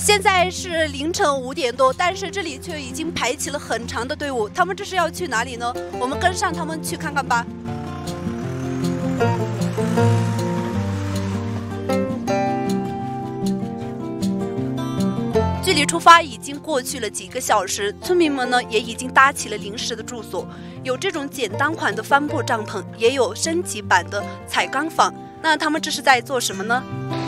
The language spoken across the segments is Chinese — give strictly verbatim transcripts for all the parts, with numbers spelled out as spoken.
现在是凌晨五点多，但是这里却已经排起了很长的队伍。他们这是要去哪里呢？我们跟上他们去看看吧。距离出发已经过去了几个小时，村民们呢也已经搭起了临时的住所，有这种简单款的帆布帐篷，也有升级版的彩钢房。那他们这是在做什么呢？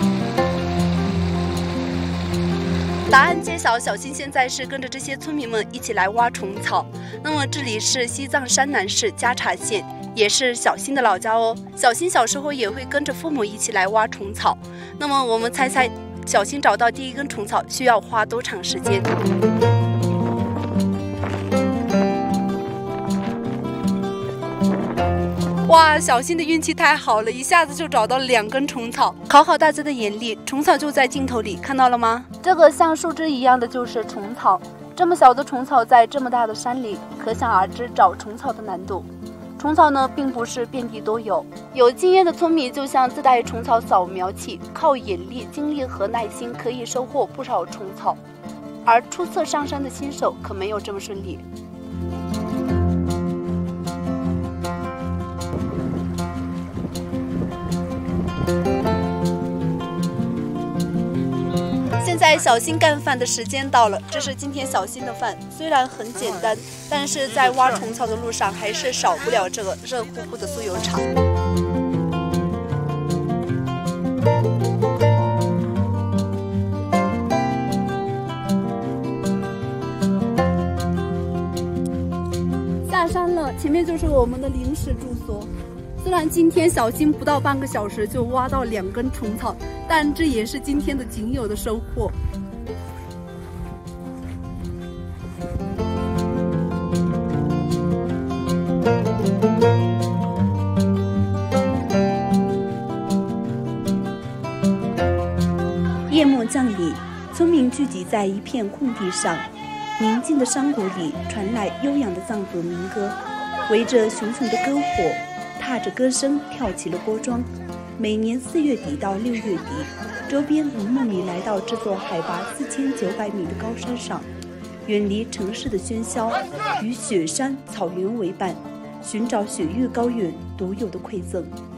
答案揭晓，小新现在是跟着这些村民们一起来挖虫草。那么这里是西藏山南市加查县，也是小新的老家哦。小新小时候也会跟着父母一起来挖虫草。那么我们猜猜，小新找到第一根虫草需要花多长时间？哇，小新的运气太好了，一下子就找到两根虫草。考好大家的眼力，虫草就在镜头里，看到了吗？这个像树枝一样的就是虫草。这么小的虫草在这么大的山里，可想而知找虫草的难度。虫草呢，并不是遍地都有，有经验的村民就像自带虫草扫描器，靠眼力、精力和耐心可以收获不少虫草。而初次上山的新手可没有这么顺利。现在小新干饭的时间到了，这是今天小新的饭，虽然很简单，但是在挖虫草的路上还是少不了这个热乎乎的酥油茶。下山了，前面就是我们的临时住所。虽然今天小新不到半个小时就挖到两根虫草，但这也是今天的仅有的收获。 夜幕降临，村民聚集在一片空地上，宁静的山谷里传来悠扬的藏族民歌，围着熊熊的篝火，踏着歌声跳起了锅庄。每年四月底到六月底，周边农牧民来到这座海拔四千九百米的高山上，远离城市的喧嚣，与雪山草原为伴，寻找雪域高原独有的馈赠。